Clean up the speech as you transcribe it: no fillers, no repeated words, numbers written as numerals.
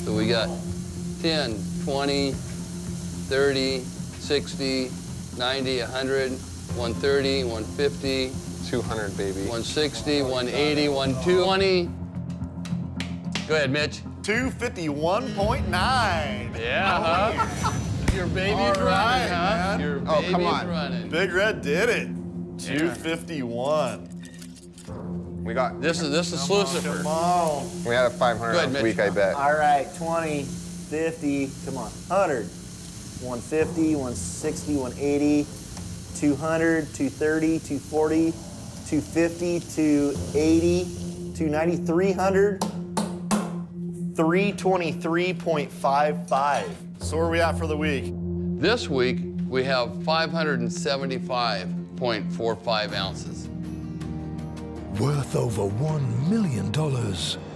So we got 10, 20, 30, 60, 90, 100, 130, 150. 200, baby. 160, 180, 120. Go ahead, Mitch. 251.9. Yeah, huh? Your baby's All right, running, huh? man. Your Oh, baby's come on. running. Big Red did it. 251. We got. This is Lucifer. Come on. We had a 500 Go ahead, ounce Mitch. week, I bet. All right, 20, 50, come on, 100, 150, 160, 180, 200, 230, 240, 250, 280, 290, 300, 323.55. So where are we at for the week? This week, we have 575.45 ounces. Worth over $1 million.